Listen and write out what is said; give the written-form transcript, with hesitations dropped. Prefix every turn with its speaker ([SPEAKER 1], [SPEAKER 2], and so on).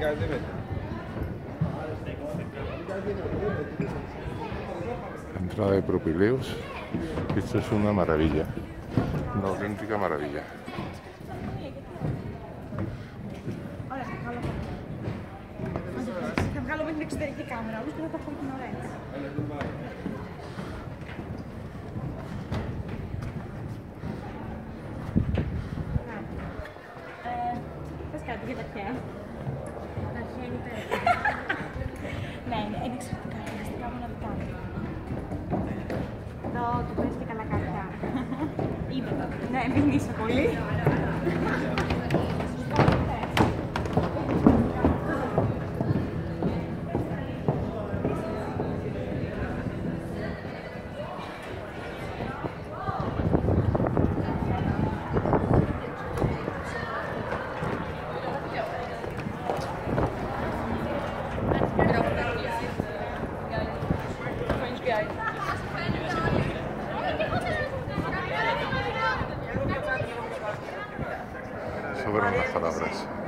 [SPEAKER 1] Entrada de Propileus. Esto es una maravilla, una auténtica maravilla.
[SPEAKER 2] Θα βγάλω με την εξωτερική κάμερα, όμως και θα το έχω την ώρα έτσι. Θες κάτι για τα αρχαία? Τα αρχαία είναι υπέροχα. Ναι, είναι εξαιρετικά, φανταστικά μοναδικά. Εδώ το παίζει και καλά κάποια. Είδε το. Ναι, μην είσαι πολύ.
[SPEAKER 1] Sobran las palabras.